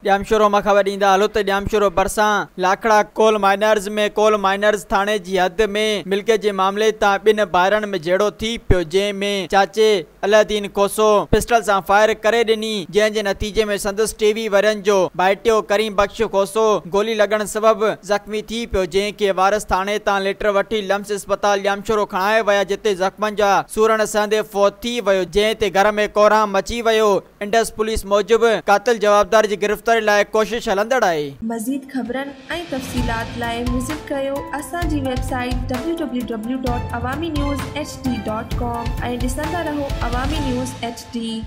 ॼामशोरो मां ख़बर ॾींदा हलो त ॼामशोरो भरिसां लाखड़ा कोल माइनर्स में कोल माइनर्स थाणे जी हद में मिल्कियत जे मामले तां ॿिनि भाइरनि में जहिड़ो थी पियो, जंहिंमें चाचे अलादीन कोसो पिस्टल सां फायर करे ॾिनी, जंहिं जे नतीजे में संदसि 23 वरनि जो भाइटियो करीम बख्श कोसो गोली लॻण सबबि ज़ख़्मी थी पियो, जंहिंखे वारस थाणे तां लेटर वठी लम्स अस्पताल ॼामशोरो खणाए विया, जिते ज़ख़्मनि जा सूरण सहंदे फौत थी वियो, जंहिं ते घर में कोराम मची वियो। इंडस पुलिस मूजिबि कातिल जवाबदार जी गिरफ़्तारी लाइ कोशिश हलंदड़ आहे। मज़ीद ख़बरनि ऐं तफ़सीलात लाइ विज़िट कयो असांजी वेबसाइट www.awamiNewsHD.com ऐं ॾिसंदा रहो अवामी न्यूज़ HD।